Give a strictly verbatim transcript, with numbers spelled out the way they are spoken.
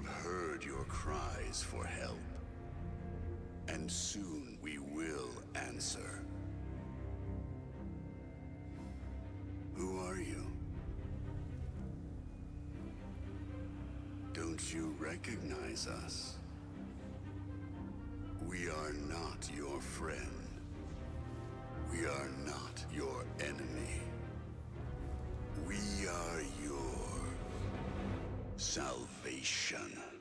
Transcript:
have heard your cries for help, and soon we will answer. Who are you? Don't you recognize us? We are not your friend. We are not your enemy. We are your salvation.